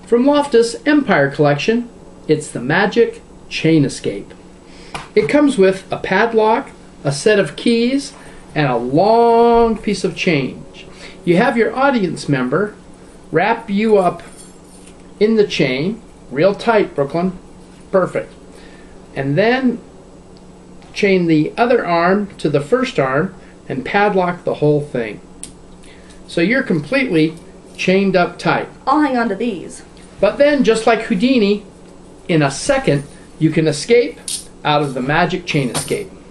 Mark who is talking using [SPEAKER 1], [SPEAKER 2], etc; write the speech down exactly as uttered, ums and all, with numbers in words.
[SPEAKER 1] From Loftus Empire Collection, it's the Magic Chain Escape. It comes with a padlock, a set of keys, and a long piece of change. You have your audience member wrap you up in the chain, real tight, Brooklyn, perfect, and then chain the other arm to the first arm and padlock the whole thing. So you're completely chained up tight.
[SPEAKER 2] I'll hang on to these.
[SPEAKER 1] But then, just like Houdini, in a second, you can escape out of the Magic Chain Escape.